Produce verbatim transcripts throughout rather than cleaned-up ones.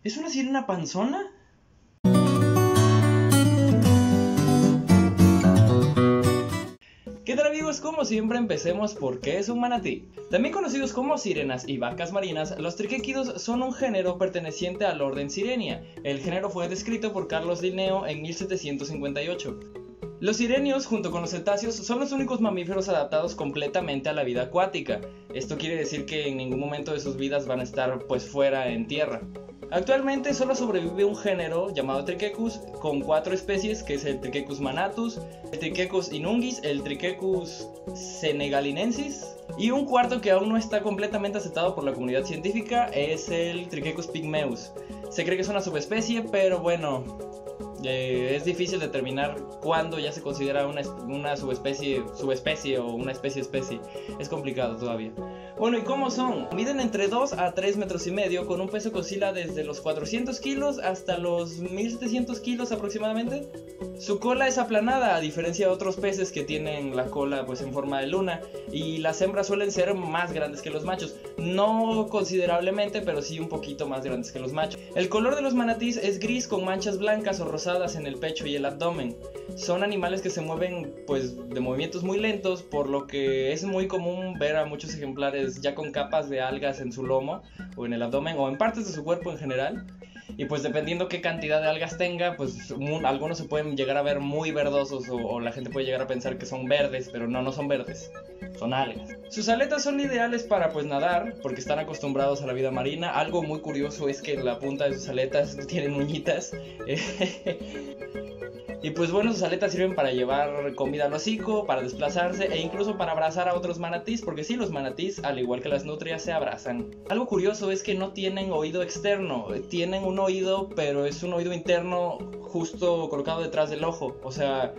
¿Es una sirena panzona? ¿Qué tal amigos? Como siempre empecemos por qué es un manatí. También conocidos como sirenas y vacas marinas, los triquéquidos son un género perteneciente al orden Sirenia. El género fue descrito por Carlos Linneo en mil setecientos cincuenta y ocho. Los sirenios, junto con los cetáceos, son los únicos mamíferos adaptados completamente a la vida acuática. Esto quiere decir que en ningún momento de sus vidas van a estar pues fuera en tierra. Actualmente solo sobrevive un género llamado Triquecus con cuatro especies, que es el Triquecus manatus, el Triquecus inungis, el Triquecus senegalinensis y un cuarto que aún no está completamente aceptado por la comunidad científica es el Triquecus pygmaeus. Se cree que es una subespecie, pero bueno, eh, es difícil determinar cuándo ya se considera una, una subespecie, subespecie o una especie especie. Es complicado todavía. Bueno, ¿y cómo son? Miden entre dos a tres metros y medio, con un peso que oscila desde los cuatrocientos kilos hasta los mil setecientos kilos aproximadamente. Su cola es aplanada, a diferencia de otros peces que tienen la cola pues en forma de luna, y las hembras suelen ser más grandes que los machos. No considerablemente, pero sí un poquito más grandes que los machos. El color de los manatís es gris con manchas blancas o rosadas en el pecho y el abdomen. Son animales que se mueven pues de movimientos muy lentos, por lo que es muy común ver a muchos ejemplares ya con capas de algas en su lomo o en el abdomen o en partes de su cuerpo en general. Y pues dependiendo qué cantidad de algas tenga, pues un, algunos se pueden llegar a ver muy verdosos o, o la gente puede llegar a pensar que son verdes, pero no, no son verdes, son algas. Sus aletas son ideales para pues nadar, porque están acostumbrados a la vida marina. Algo muy curioso es que la punta de sus aletas tienen uñitas. Y pues bueno, sus aletas sirven para llevar comida al hocico, para desplazarse e incluso para abrazar a otros manatís, porque sí, los manatís, al igual que las nutrias, se abrazan. Algo curioso es que no tienen oído externo, tienen un oído, pero es un oído interno justo colocado detrás del ojo. O sea,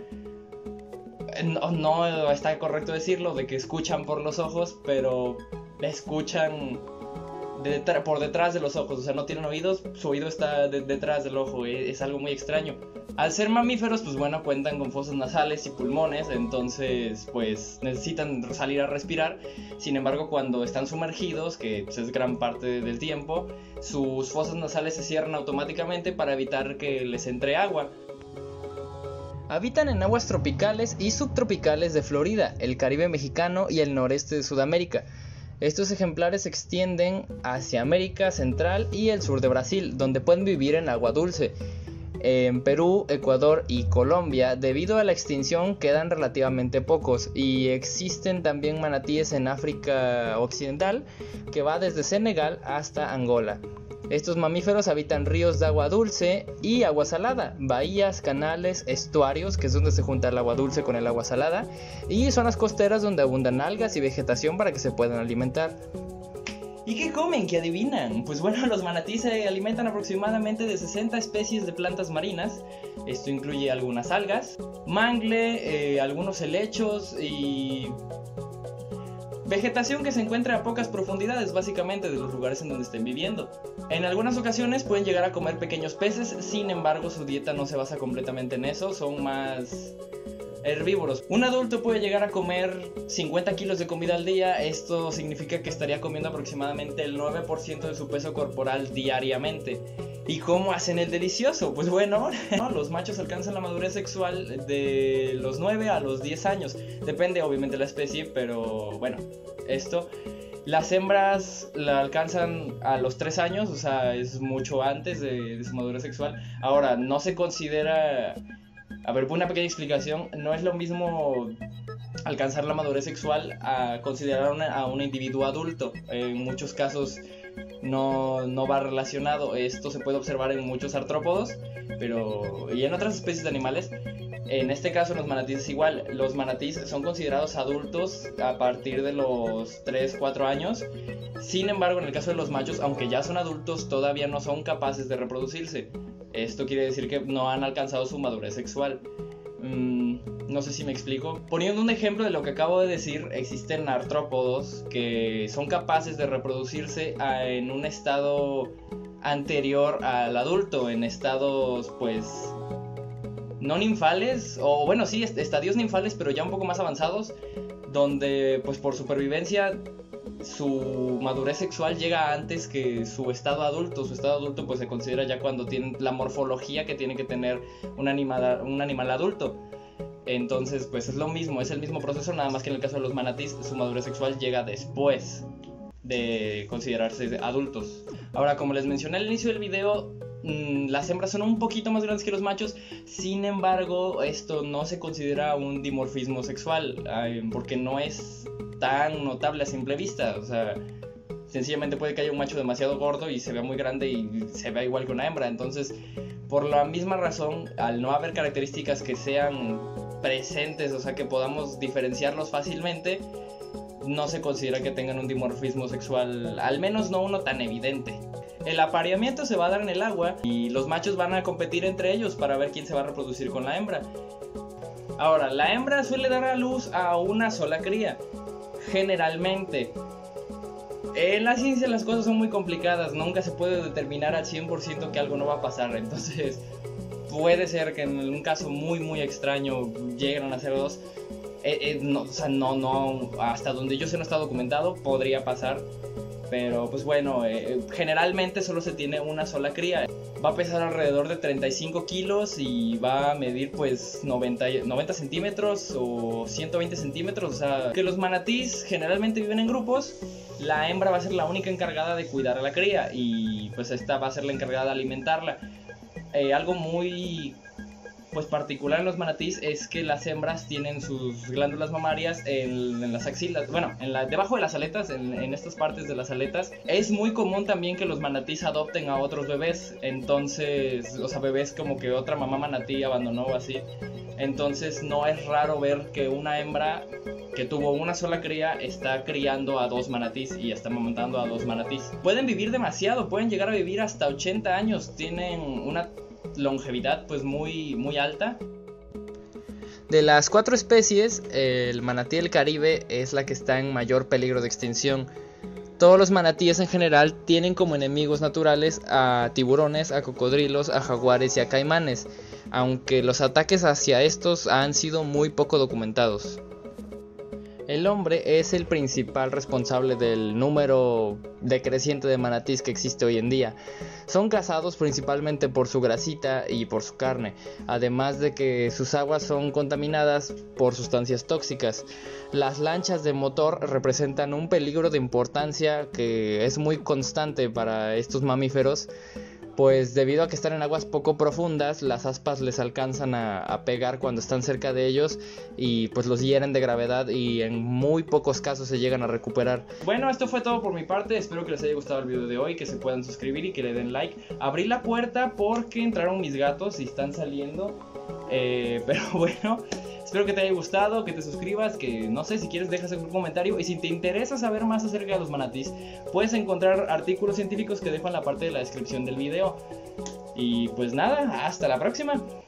no, no está correcto decirlo de que escuchan por los ojos, pero escuchan de detrás, por detrás de los ojos. O sea, no tienen oídos, su oído está de, detrás del ojo, es, es algo muy extraño. Al ser mamíferos, pues bueno, cuentan con fosas nasales y pulmones, entonces pues necesitan salir a respirar. Sin embargo, cuando están sumergidos, que pues, es gran parte del tiempo, sus fosas nasales se cierran automáticamente para evitar que les entre agua. Habitan en aguas tropicales y subtropicales de Florida, el Caribe mexicano y el noreste de Sudamérica. Estos ejemplares se extienden hacia América Central y el sur de Brasil, donde pueden vivir en agua dulce. En Perú, Ecuador y Colombia, debido a la extinción, quedan relativamente pocos, y existen también manatíes en África Occidental, que va desde Senegal hasta Angola. Estos mamíferos habitan ríos de agua dulce y agua salada, bahías, canales, estuarios, que es donde se junta el agua dulce con el agua salada, y zonas costeras donde abundan algas y vegetación para que se puedan alimentar. ¿Y qué comen? ¿Qué adivinan? Pues bueno, los manatíes se alimentan aproximadamente de sesenta especies de plantas marinas. Esto incluye algunas algas, mangle, eh, algunos helechos y vegetación que se encuentra a pocas profundidades, básicamente de los lugares en donde estén viviendo. En algunas ocasiones pueden llegar a comer pequeños peces, sin embargo su dieta no se basa completamente en eso, son más herbívoros. Un adulto puede llegar a comer cincuenta kilos de comida al día. Esto significa que estaría comiendo aproximadamente el nueve por ciento de su peso corporal diariamente. ¿Y cómo hacen el delicioso? Pues bueno, ¿no? Los machos alcanzan la madurez sexual de los nueve a los diez años. Depende obviamente de la especie, pero bueno, esto. Las hembras la alcanzan a los tres años, o sea, es mucho antes de, de su madurez sexual. Ahora, no se considera... A ver, por una pequeña explicación, no es lo mismo alcanzar la madurez sexual a considerar una, a un individuo adulto. En muchos casos no, no va relacionado. Esto se puede observar en muchos artrópodos, pero y en otras especies de animales. En este caso, los manatíes es igual. Los manatíes son considerados adultos a partir de los tres cuatro años. Sin embargo, en el caso de los machos, aunque ya son adultos, todavía no son capaces de reproducirse. Esto quiere decir que no han alcanzado su madurez sexual. Mm, no sé si me explico. Poniendo un ejemplo de lo que acabo de decir, existen artrópodos que son capaces de reproducirse a, en un estado anterior al adulto, en estados pues no ninfales, o bueno sí, estadios ninfales, pero ya un poco más avanzados, donde pues por supervivencia su madurez sexual llega antes que su estado adulto. Su estado adulto pues se considera ya cuando tienen la morfología que tiene que tener un animal, un animal adulto. Entonces pues es lo mismo, es el mismo proceso, nada más que en el caso de los manatís su madurez sexual llega después de considerarse adultos. Ahora, como les mencioné al inicio del video, mmm, las hembras son un poquito más grandes que los machos. Sin embargo, esto no se considera un dimorfismo sexual, eh, porque no es tan notable a simple vista. O sea, sencillamente puede que haya un macho demasiado gordo y se vea muy grande y se vea igual que una hembra. Entonces, por la misma razón, al no haber características que sean presentes, o sea, que podamos diferenciarlos fácilmente, no se considera que tengan un dimorfismo sexual, al menos no uno tan evidente. El apareamiento se va a dar en el agua y los machos van a competir entre ellos para ver quién se va a reproducir con la hembra. Ahora, la hembra suele dar a luz a una sola cría, generalmente. En la ciencia las cosas son muy complicadas, nunca se puede determinar al cien por ciento que algo no va a pasar, entonces puede ser que en un caso muy muy extraño lleguen a nacer dos. Eh, eh, no, o sea, no, no, hasta donde yo sé no está documentado, podría pasar, pero pues bueno, eh, generalmente solo se tiene una sola cría. Va a pesar alrededor de treinta y cinco kilos y va a medir pues noventa, noventa centímetros o ciento veinte centímetros. O sea, que los manatís generalmente viven en grupos. La hembra va a ser la única encargada de cuidar a la cría y pues esta va a ser la encargada de alimentarla. Eh, algo muy pues particular en los manatís es que las hembras tienen sus glándulas mamarias en, en las axilas, bueno, en la, debajo de las aletas, en, en estas partes de las aletas. Es muy común también que los manatís adopten a otros bebés, entonces, o sea, bebés como que otra mamá manatí abandonó o así. Entonces no es raro ver que una hembra que tuvo una sola cría está criando a dos manatís y está amamantando a dos manatís. Pueden vivir demasiado, pueden llegar a vivir hasta ochenta años, tienen una longevidad pues muy, muy alta. De las cuatro especies, el manatí del Caribe es la que está en mayor peligro de extinción. Todos los manatíes en general tienen como enemigos naturales a tiburones, a cocodrilos, a jaguares y a caimanes, aunque los ataques hacia estos han sido muy poco documentados. El hombre es el principal responsable del número decreciente de manatís que existe hoy en día. Son cazados principalmente por su grasita y por su carne, además de que sus aguas son contaminadas por sustancias tóxicas. Las lanchas de motor representan un peligro de importancia que es muy constante para estos mamíferos, pues debido a que están en aguas poco profundas, las aspas les alcanzan a, a pegar cuando están cerca de ellos y pues los hieren de gravedad y en muy pocos casos se llegan a recuperar. Bueno, esto fue todo por mi parte, espero que les haya gustado el video de hoy, que se puedan suscribir y que le den like. Abrí la puerta porque entraron mis gatos y están saliendo, eh, pero bueno... Espero que te haya gustado, que te suscribas, que no sé, si quieres dejas un comentario. Y si te interesa saber más acerca de los manatís, puedes encontrar artículos científicos que dejo en la parte de la descripción del video. Y pues nada, hasta la próxima.